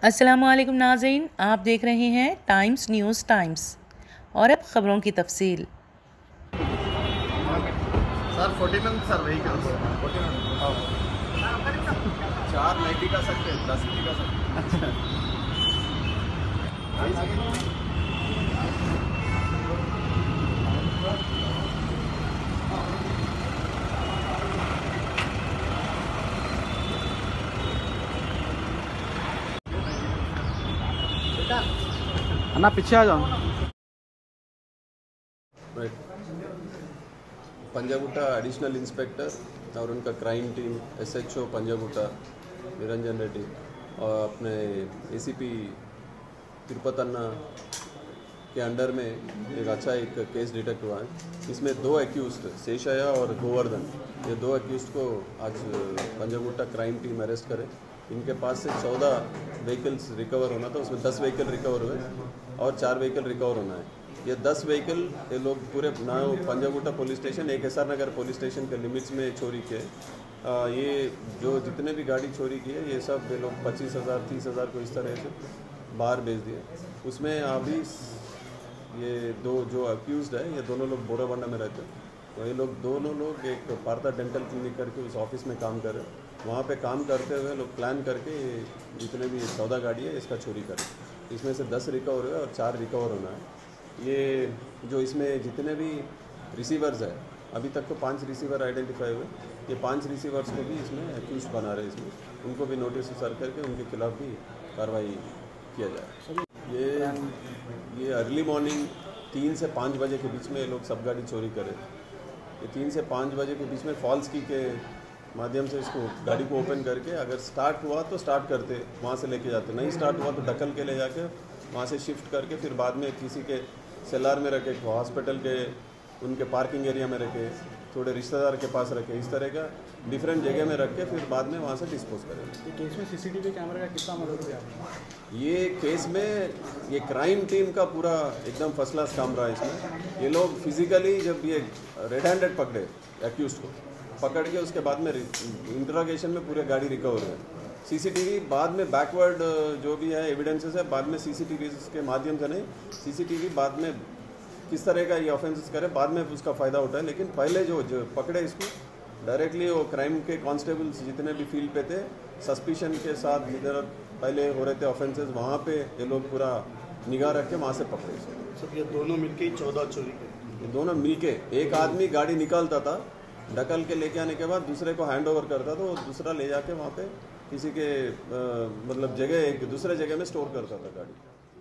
अस्सलामुअलैकुम नाज़रीन, आप देख रहे हैं टाइम्स न्यूज़ टाइम्स और अब ख़बरों की तफसील। सर 49 सर व्हीकल्स 490 का सकते 10 का सकते। अन्ना पीछे आ जाओ। पंजागुट्टा एडिशनल इंस्पेक्टर और उनका crime team SHO Panjagutta Niranjan Reddy और अपने एसीपी तिरुपतन्ना के अंडर में एक केस डिटेक्ट हुआ है। इसमें दो एक्यूज्ड शेषया और गोवर्धन, ये दो एक्यूज्ड को आज पंजागुट्टा क्राइम टीम अरेस्ट करे। इनके पास से 14 व्हीकल्स रिकवर होना था, उसमें 10 व्हीकल रिकवर हुए और 4 व्हीकल रिकवर होना है। ये 10 व्हीकल ये लोग पूरे ना पंजागुट्टा पुलिस स्टेशन, एक एसआर नगर पुलिस स्टेशन के लिमिट्स में चोरी किए। ये जो जितने भी गाड़ी चोरी की है ये सब ये लोग 25,000 30,000 को इस तरह से बाहर भेज दिए। उसमें अभी ये दो जो अक्यूज्ड है ये दोनों लोग बोराबंडा में रहते हैं। तो ये लोग दोनों लोग एक पार्था डेंटल क्लिनिक करके उस ऑफिस में काम कर रहे हैं। वहाँ पे काम करते हुए लोग प्लान करके जितने भी 14 गाड़ी है इसका चोरी करें। इसमें से 10 रिकवर हुए और 4 रिकवर होना है। ये जो इसमें जितने भी रिसीवर्स है अभी तक तो 5 रिसीवर आइडेंटिफाई हुए। ये 5 रिसीवर्स को भी इसमें एक्यूज बना रहे, इसमें उनको भी नोटिस सर्व करके उनके खिलाफ भी कार्रवाई किया जाए। ये अर्ली मॉर्निंग 3 से 5 बजे के बीच में ये लोग सब गाड़ी चोरी करें। ये 3 से 5 बजे के बीच में फॉल्स की के माध्यम से इसको गाड़ी को ओपन करके अगर स्टार्ट हुआ तो स्टार्ट करते, वहाँ से लेके जाते, नहीं स्टार्ट हुआ तो ढकल के ले जाके वहाँ से शिफ्ट करके फिर बाद में किसी के सेलार में रखे, हॉस्पिटल के उनके पार्किंग एरिया में रखे, थोड़े रिश्तेदार के पास रखे, इस तरह का डिफरेंट जगह में रख के फिर बाद में वहाँ से डिस्पोज करें। ये केस में सीसीटीवी कैमरे का कितना मदद किया? ये केस में ये क्राइम टीम का पूरा एकदम फर्स्ट क्लास काम रहा है। इसमें ये लोग फिजिकली जब ये रेड हैंडेड पकड़े एक्यूज को पकड़ के उसके बाद में इंटरोगेशन में पूरे गाड़ी रिकवर हुए। सीसीटीवी बाद में बैकवर्ड जो भी है एविडेंसेस है बाद में सीसीटीवी के माध्यम से नहीं, सीसीटीवी बाद में किस तरह का ये ऑफेंसेस करे बाद में उसका फ़ायदा उठाए। लेकिन पहले जो पकड़े इसको डायरेक्टली वो क्राइम के कांस्टेबल्स जितने भी फील्ड पे थे सस्पिशन के साथ जिधर पहले हो रहे थे ऑफेंसेस वहाँ पे ये लोग पूरा निगाह रख के वहाँ से पकड़े इसको। सब ये दोनों मिलके 14 चोरी ये दोनों मिलके एक आदमी गाड़ी निकालता था, ढकल के लेके आने के बाद दूसरे को हैंड ओवर करता था, वो दूसरा ले जाके वहाँ पे किसी के मतलब जगह एक दूसरे जगह में स्टोर करता था गाड़ी।